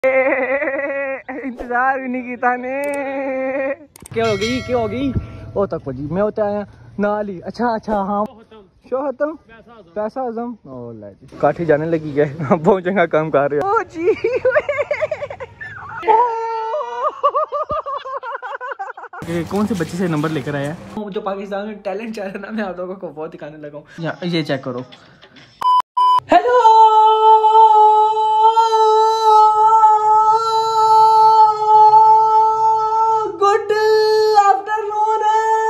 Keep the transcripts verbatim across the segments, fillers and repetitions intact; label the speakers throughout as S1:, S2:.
S1: इंतजार भी नहीं किया ने। क्या हो गई क्या हो गई ओ तक पजी मैं होता आया नाली। अच्छा अच्छा हाँ शो खत्म पैसा आजम काठी जाने लगी है। बहुत जगह काम कर रहे हो जी। कौन से बच्चे से नंबर लेकर आया है जो पाकिस्तान में टैलेंट चल रहा है ना, मैं आप लोगों को बहुत दिखाने लगा हूँ। ये चेक करो। हेलो गुड आफ्टरनून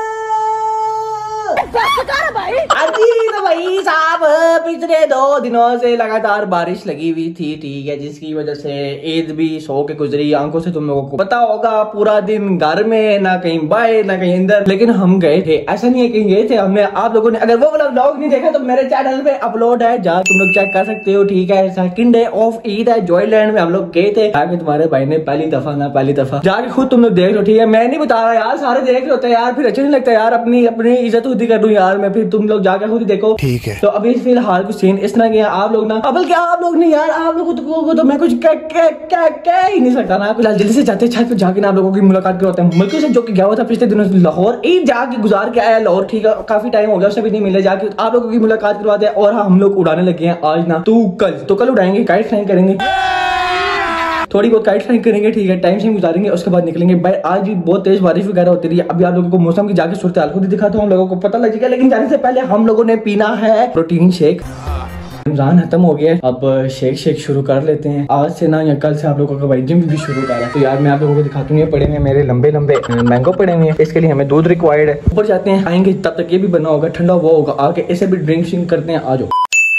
S1: भाई। तो भाई साहब पिछले दो दिनों से लगातार बारिश लगी हुई थी, ठीक है, जिसकी वजह से ईद भी सो के गुजरी। आंखों से तुम लोगों को पता होगा पूरा दिन घर में, ना कहीं बाहर ना कहीं अंदर, लेकिन हम गए थे। ऐसा नहीं है कहीं गए थे हमने। आप लोगों ने अगर वो वाला व्लॉग नहीं देखा तो मेरे चैनल पे अपलोड है, जहाँ तुम लोग चेक कर सकते हो, ठीक है। सेकंड डे ऑफ ईद है, जॉयलैंड में हम लोग गए थे। आगे तुम्हारे भाई ने पहली दफा ना पहली दफा जाके खुद तुम लोग देख लो, ठीक है। मैं नहीं बता रहा यार, सारे देख रहे होते हैं यार, फिर अच्छा नहीं लगता यार। अपनी अपनी इज्जत खुद ही कर दूं यार मैं, फिर तुम लोग जाकर खुद ही देखो, ठीक है। तो अभी फिलहाल कुछ सीन इस तरह के आप लोग ना, अब क्या आप लोग नहीं यार, आप लोगों को तो मैं कुछ कह कह कह कह ही नहीं सकता ना। फिलहाल जल्दी से जाते छत पे जाके ना आप लोगों की मुलाकात करवाते हैं। मुल्क से जो कि गया हुआ था पिछले दिनों लाहौर, ईद जाके गुजार के आया लाहौर, ठीक है। काफी टाइम हो गया उससे भी नहीं मिले, जाके आप लोगों की मुलाकात करवाते हैं। और हम लोग उड़ाने लगे हैं आज ना, तू कल तो कल उड़ाएंगे, काइट फ्लाइंग करेंगे, थोड़ी बहुत काइट फ्लाइंग करेंगे, ठीक है। टाइम से गुजारेंगे, उसके बाद निकलेंगे। भाई आज भी बहुत तेज बारिश वगैरह होती रही है। अभी आप लोगों को मौसम की जाके सूरत हाल खुद ही दिखाता हूँ, हम लोगों को पता लग जाएगा। लेकिन जाने से पहले हम लोगों ने पीना है प्रोटीन शेक। रमजान खत्म हो गया, अब शेक शेक शुरू कर लेते हैं आज से ना, या कल से आप लोगों का भाई जिम भी शुरू कर रहा है। तो यार मैं आप लोगों को दिखाता हूँ, ये पड़े हुए मेरे लंबे लंबे मैंगो पड़े हुए हैं। इसके लिए हमें दूध रिक्वायर्ड है। ऊपर जाते हैं, आएंगे तब तक ये भी बना होगा, ठंडा हुआ होगा, आके इसे भी ड्रिंक शिंक करते हैं। आ जाओ।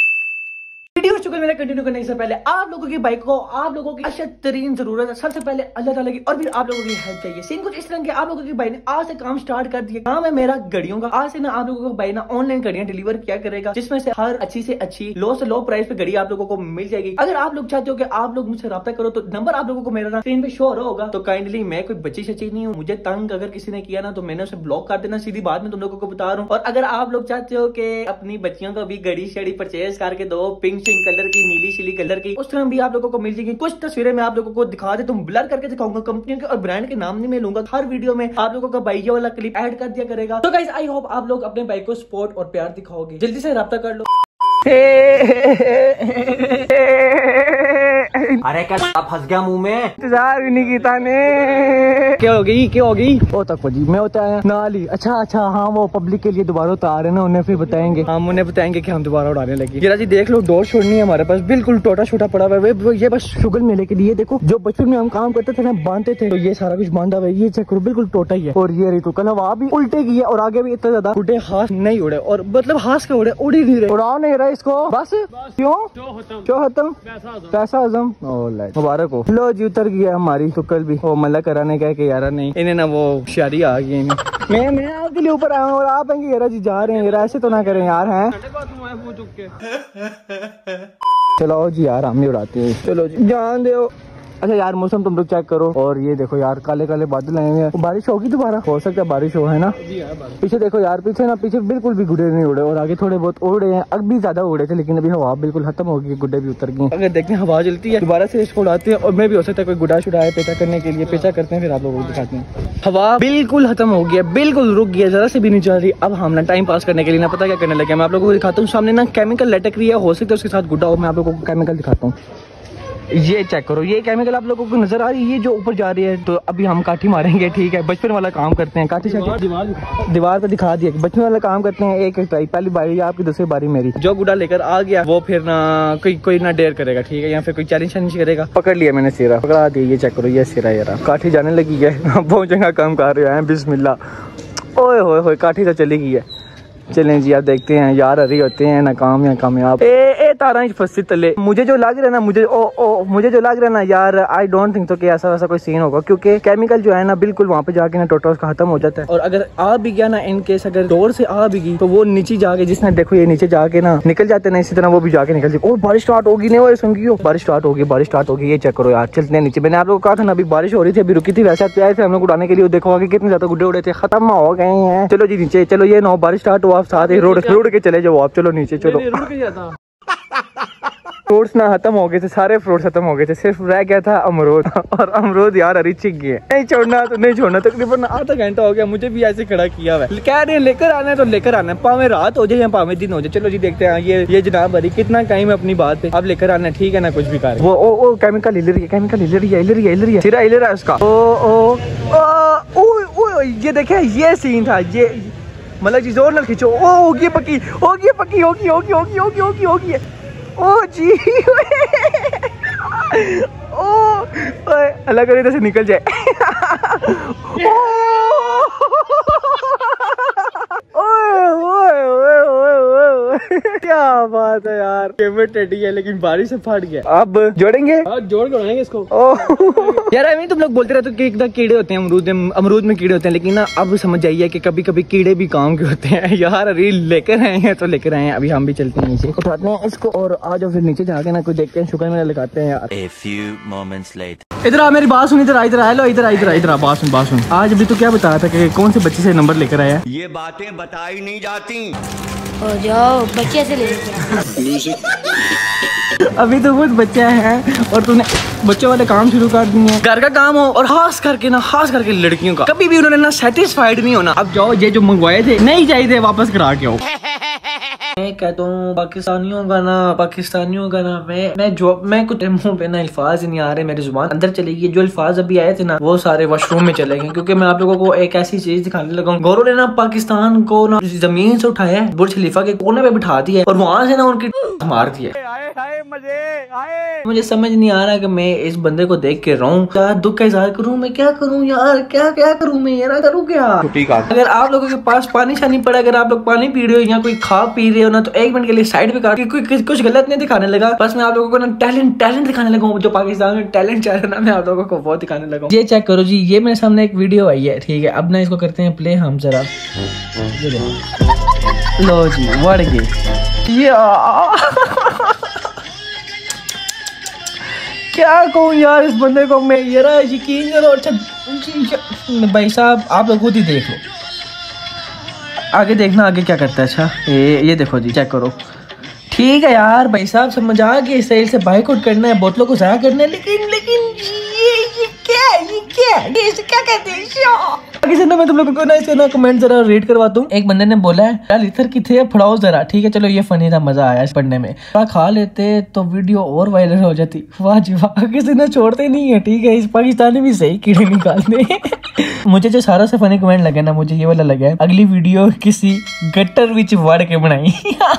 S1: मेरा कंटिन्यू करने से पहले आप लोगों की बाइक को आप लोगों की अशद तरीन जरूरत है। सबसे पहले अल्लाह ताला की और फिर आप लोगों की हेल्प चाहिए। सीन कुछ इस तरह के, आप लोगों की बाइक ने आज से काम स्टार्ट कर दिया। काम है मेरा घड़ियों का। आज से ना आप लोगों को बाइक ना ऑनलाइन घड़ियां डिलीवर किया करेगा, जिसमें से हर अच्छी से अच्छी लो से लो प्राइस पे घड़ी आप लोगों को मिल जाएगी। अगर आप लोग चाहते हो कि आप लोग मुझसे रब्ता करो तो नंबर आप लोगों को मेरा स्क्रीन पे शो हो रहा होगा। तो काइंडली, मैं कोई बच्ची शच्ची नहीं हूँ, मुझे तंग अगर किसी ने किया ना तो मैंने उसे ब्लॉक कर देना, सीधी बात में तुम लोगों को बता रहा हूँ। और अगर आप लोग चाहते हो कि अपनी बच्चियों को भी घड़ी शड़ी परचेज करके दो, पिंक शिंक कलर की, नीली शिली कलर की, उस तरह भी आप लोगों को मिल जाएगी। कुछ तस्वीरें मैं आप लोगों को दिखा दे, तुम ब्लर करके दिखाऊंगा, कंपनियों के और ब्रांड के नाम नहीं मैं लूंगा। हर वीडियो में आप लोगों का बाइक वाला क्लिप ऐड कर दिया करेगा। तो गाइस आई होप आप लोग अपने बाइक को सपोर्ट और प्यार दिखाओगे। जल्दी से रब्ता कर लो। अरे क्या फंस गया मुंह में, इंतजार भी नहीं किया ने। क्या हो गई क्या हो गई ओ तक पजी मैं होता आया नाली। अच्छा अच्छा हाँ, वो पब्लिक के लिए दोबारा उतार रहे ना, उन्हें फिर बताएंगे, हम उन्हें बताएंगे कि हम दोबारा उड़ाने लगे। जरा जी देख लो, डोर छोड़नी है हमारे पास, बिल्कुल टोटा छोटा पड़ा हुआ है। ये बस शुगर मेले के लिए, देखो जो बचपन में हम काम करते थे ना, बांधते थे, तो ये सारा कुछ बांधा हुआ है। ये चेक करो, बिल्कुल टोटा ही है। और ये रितु कल हवा भी उल्टे की है, और आगे भी इतना ज्यादा उड़े हाथ नहीं उड़े, और मतलब हाथ के उड़े उड़ ही नहीं रहे, उड़ा नहीं रहा इसको बस। क्यों क्यों खत्म पैसा आजम मुबारक हो। लो जी उतर गया हमारी तो कल भी वो मल्ला कराने का कि यार नहीं, इन्हें ना वो शादी आ गई। मैं मैं आपके लिए ऊपर आया हूँ और आप हैं यार जी जा रहे हैं यार, ऐसे तो ना करें यार। हैं चलो जी यार, हम भी उड़ाते हैं, चलो जी जान दो। अच्छा यार मौसम तुम लोग चेक करो, और ये देखो यार काले काले बादल आए हुए हैं। बारिश होगी दोबारा, हो सकता है बारिश हो, है ना जी। पीछे देखो यार, पीछे ना पीछे बिल्कुल भी गुड्डे नहीं उड़े, और आगे थोड़े बहुत उड़े हैं। अब भी ज्यादा उड़े थे, लेकिन अभी हवा बिल्कुल खत्म हो गई, गुड्डे भी उतर गए। अगर देखते हैं हवा चलती है दोबारा से इसको उड़ाते हैं, और मैं भी हो सकता है कोई गुड्डा शुड़ा है पेचा करने के लिए, पेचा करते हैं फिर आप लोगों को दिखाते हैं। हवा बिल्कुल खत्म हो गया, बिल्कुल रुक गया, जरा से भी नहीं चल रही। अब हम ना टाइम पास करने के लिए ना पता क्या करने लगे, मैं आप लोगों को दिखाता हूँ। सामने ना केमिकल लटक रही है, हो सकता है उसके साथ गुड्डा हो। मैं आप लोगों को केमिकल दिखाता हूँ, ये चेक करो, ये केमिकल आप लोगों को नजर आ रही है, ये जो ऊपर जा रही है। तो अभी हम काठी मारेंगे, ठीक है, बचपन वाला काम करते हैं। काठी दीवार दीवार पे दिखा दिया, बचपन वाला काम करते हैं। एक एक ट्राई, पहली बारी आपकी, दूसरी बारी मेरी। जो गुड्डा लेकर आ गया वो फिर ना कोई कोई ना डेयर करेगा, ठीक है, या फिर कोई चैलेंज चैलेंज करेगा। पकड़ लिया मैंने सिरा, पकड़ा दिया। ये चेक करो, ये सिरा यार, काठी जाने लगी है। बहुत जगह काम कर रहे हैं, बिस्मिल्लाह। ओए होए होए, काठी तो चली गई है। चलें जी आप देखते हैं यार, हरी होते हैं ना काम या कामयाब। ए ए तारा फंसी तले। मुझे जो लग रहा है ना, मुझे ओ ओ मुझे जो लग रहा है ना यार, आई डोंट थिंक तो कि ऐसा वैसा कोई सीन होगा, क्योंकि केमिकल जो है ना बिल्कुल वहाँ पे जाके ना टोटा उसका खत्म हो जाता है। और अगर आ भी गया ना, इन केस अगर डोर से आ भी गई, तो वो नीचे जाके, जिसने देखो ये नीचे जाके ना निकल जाते ना, इसी तरह वो भी जाके निकल जाए। और बारिश स्टार्ट होगी नहीं, वो संगियो बारिश स्टार्ट होगी, बारिश स्टार्ट होगी। ये चेक करो यार, चलते हैं नीचे। मैंने आप लोगों को कहा था ना अभी बारिश हो रही थी, अभी रुकी थी, वैसे आए थे हम लोग उड़ाने के लिए। देखो आगे कितने ज्यादा गुड्डे उड़े थे, खत्म हो गए हैं। चलो जी नीचे चलो, ये नो बारिश स्टार्ट हुआ, आप साथ ही रोड रोड के चले जाओ आप। चलो नीचे चलो। फ्रूट्स ना खत्म हो गए थे, सारे फ्रूट्स खत्म हो गए थे, सिर्फ रह गया था अमरूद। और अमरूद यार अरी चिक गए, नहीं छोड़ना तो नहीं छोड़ना। तकरीबन आधा घंटा हो गया मुझे भी ऐसे खड़ा किया हुआ है, कह रहे हैं लेकर आना है तो लेकर आना है, पावे रात हो जाए या पावे दिन हो जाए। चलो जी देखते हैं ये ये जनाब अरी कितना टाइम है अपनी बात पे, अब लेकर आना है ठीक है ना, कुछ भी कर। वो ओ ओ केमिकल हिल रही है, केमिकल हिल रही है, हिल रही है, हिल रही है, सिरा हिल रहा है उसका। ओ ओ ओ ये देखे ये सीन था, ये मतलब जी जोर न खींचो। ओ होगी पक्की, होगी पक्की, होगी होगी होगी होगी होगी होगी ओ जी ओ अल्लाह करे इधर से निकल जाए। क्या बात है यार, फेवरेट टेडी है लेकिन बारिश से फट गया। अब जोड़ेंगे, जोड़ के बनाएंगे इसको। यार अभी तुम लोग बोलते रहते हो कि एकदम कीड़े होते हैं अमरूद में, अमरूद में कीड़े होते हैं, लेकिन ना अब समझ जाइए कि कभी कभी कीड़े भी काम के होते हैं। यार अरे लेकर आए हैं तो लेकर आए हैं, अभी हम भी चलते हैं नीचे, उठाते हैं इसको और आज फिर नीचे जाके ना कुछ देखते हैं, शुक्र मेरा लगाते हैं यार। A few moments later. इधर आ मेरी बात सुन, इधर आ, इधर आ, लो इधर आ, इधर आ, इधर आ, बात सुन, बात सुन। आज अभी तो क्या बताया था कि कौन से बच्चे से नंबर लेकर आया?
S2: ये बातें बताई नहीं जाती।
S3: ओ जाओ बच्चे से ले लेते।
S1: अभी तो बहुत बच्चा है और तूने बच्चों वाले काम शुरू कर दिए, घर का काम हो और खास करके ना, खास करके लड़कियों का कभी भी उन्होंने ना सेटिस्फाइड नहीं होना। अब जाओ ये जो मंगवाए थे नहीं चाहिए वापस करा के आओ। मैं कहता हूँ पाकिस्तानियों का ना, पाकिस्तानियों का ना, मैं मैं जो मैं कुछ मुंह पे ना अल्फाज नहीं आ रहे, मेरी जुबान अंदर चली गई। जो अल्फाज अभी आए थे ना वो सारे वॉशरूम में चले गए, क्योंकि मैं आप लोगों को एक ऐसी चीज दिखाने लगा हूँ। गौरव ने ना पाकिस्तान को ना जमीन से उठाया है, बुर्ज खलीफा के कोने पे बिठा दिया और वहां से ना उनकी मार दिया। मजे आए। मुझे समझ नहीं आ रहा कि मैं इस बंदे को देख के रहूं, क्या दुख का इजहार करूं, मैं क्या करूं यार, क्या क्या करूं मैं यार, करूं क्या। अगर आप लोगों के पास पानी शानी पड़ा, अगर आप लोग पानी पी रहे हो या कोई खा पी रहे हो ना, तो एक मिनट के लिए साइड पे काट, कोई कुछ गलत नहीं दिखाने लगा, बस मैं आप लोगों को ना टैलेंट टैलेंट दिखाने लगा हूँ। जो पाकिस्तान में टैलेंट चल रहा है ना, मैं आप लोगों को बहुत दिखाने लगा हूँ। ये चेक करो जी, ये मेरे सामने एक वीडियो आई है, ठीक है। अब ना इसको करते हैं प्ले हम जरा, लो जी बढ़ गई ये क्या कहूँ यार इस बंदे को मैं, ये रहा यकीन करो। अच्छा भाई साहब आप लोग खुद ही देख लो, आगे देखना आगे क्या करता है। अच्छा ये ये देखो जी, चेक करो। ठीक है यार भाई साहब समझ आ गया, इस साइड से बाइक आउट करना है, बोतलों को ज़ाया करना है, लेकिन लेकिन ये ये क्या ये क्या ये क्या कहते हैं। किसी ने मैं तुम लोगों को ना इसका ना कमेंट जरा रीड करवाता हूँ। एक बंदे ने बोला है यार इधर किथे फड़ाओ जरा, ठीक है चलो ये फनी था, मजा आया इस पढ़ने में। खा लेते तो वीडियो और वायरल हो जाती। वाह जी वाह, किसी ने छोड़ते नहीं है, ठीक है। इस पाकिस्तानी भी सही कीड़े निकालते। मुझे जो सारा से फनी कमेंट लगे ना, मुझे ये वाला लगा है, अगली वीडियो किसी गटर विच वड़ के बनाई।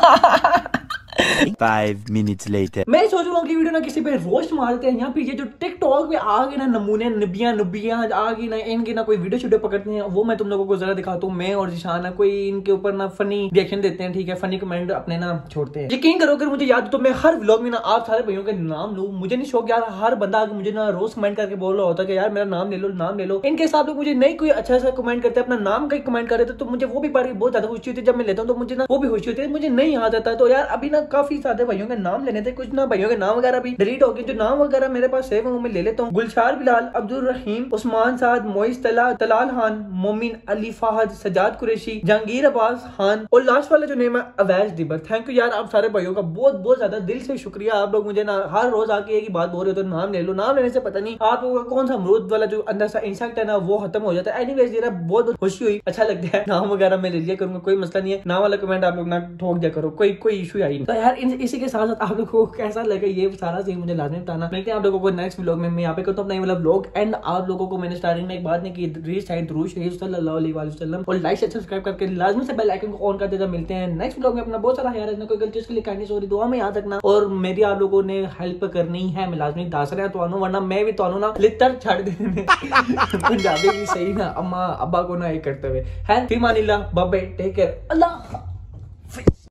S2: Five minutes later.
S1: मैं सोच रहा हूँ कि वीडियो ना किसी पे रोस्ट मारते हैं, यहाँ पे ये जो टिकटॉक पे आ गए ना नमूने, नबियां नुबियां आ गई ना, इनके ना कोई वीडियो शूडियो पकड़ते हैं, वो मैं तुम लोगों को जरा दिखाता हूँ। मैं और जिशान ना कोई इनके ऊपर ना फनी रिएक्शन देते हैं, ठीक है, फनी कमेंट अपने ना छोड़ते हैं। यकीन करो अगर मुझे याद तो मैं हर व्लॉग में ना आप सारे भाइयों के नाम लूं, मुझे नहीं शौक यार, हर बंदा आगे मुझे ना रोज कमेंट करके बोल रहा होता है कि यार मेरा नाम ले लो, नाम ले लो। इनके साथ लोग मुझे नहीं कोई अच्छा सा कमेंट करते, अपना नाम का कमेंट कर रहे थे, तो मुझे वो भी बड़ी बहुत ज्यादा खुशी होती है। जब मैं लेता हूँ तो मुझे ना वो भी खुशी होती है, मुझे नहीं याद आता। तो यार अभी ना काफी सारे भाइयों के नाम लेने थे, कुछ ना भाइयों के नाम वगैरह भी डिलीट हो गए, जो नाम वगैरह मेरे पास सेव है वो मैं ले लेता हूँ। गुलशार बिलाल, अब्दुल रहीम, उस्मान साद, मोइस तलाल, तलाल खान, मोमिन अली फहद, सजाद कुरैशी, जहांगीर अब्बास खान और लास्ट वाला जो नेम है अवैज दिबर। थैंक यू यार आप सारे भाइयों का बहुत बहुत ज्यादा दिल से शुक्रिया। आप लोग मुझे ना हर रोज आके एक ही बात बोल रहे हो तो नाम ले लो, नाम लेने से पता नहीं आप लोगों का कौन सा अमरूद वाला जो अंदर सा इंसेक्ट है ना वो खत्म हो जाता है। एनीवेज यार बहुत बहुत खुशी हुई, अच्छा लगता है। नाम वगैरह मैं ले लिया करूंगा, कोई मसला नहीं है। नाम वाला कमेंट आप लोग ना ठोक दिया करो, कोई कोई इशू आई नहीं। तो यार इसी के साथ साथ आप लोग को कैसा लगा ये सारा सीन मुझे लाजमी बताना। मिलते हैं आप लोगों को नेक्स्ट व्लॉग में। मैं यहाँ पे करता हूँ अपना वाला व्लॉग एंड आप लोगों को मैंने स्टार्टिंग में एक बात नहीं की, रीच साइड दुरूद शरीफ सल्लल्लाहु अलैहि वसल्लम और लाइक शेयर सब्सक्राइब करके लाजमी से बेल आइकन को ऑन कर देना। मिलते हैं नेक्स्ट व्लॉग में। अपना बहुत सारा ख्याल रखना, कोई गलती उसके लिए कहनी सॉरी, दुआ में याद रखना और मेरी आप लोगों ने हेल्प करनी है। मैं लाजमी दस रहा तो वरना मैं भी तो ना लितर छड़ देने पंजाबी भी सही ना अम्मा अब्बा को ना एक करते हुए है। फिर मानिल्लाह बाबे टेक केयर अल्लाह।